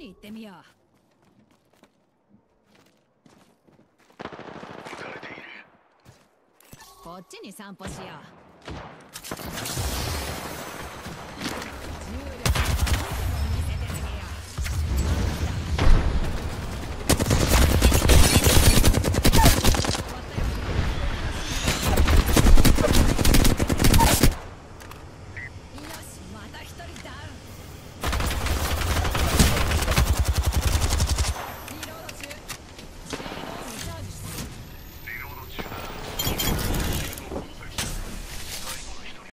に行ってみよう。 撃たれている。 こっちに散歩しよう。